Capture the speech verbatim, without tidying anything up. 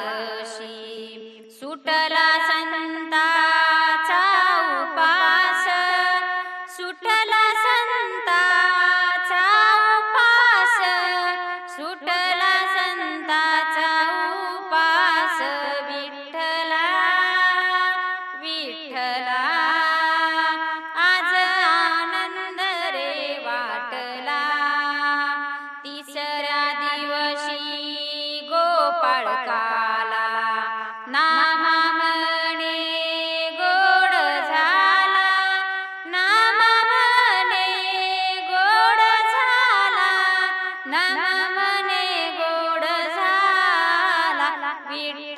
द्वादशी सुटला संताचा उपास, सुटला संताचा उपास, सुटला संताचा उपास. विठ्ठला विठ्ठला आज आनंद रे वाटला. तिसऱ्या दिवशी गोपाळकाला नामा म्हणे गोड झाला, नामा म्हणे गोड झाला, नामा म्हणे गोड झाला. विठ्ठला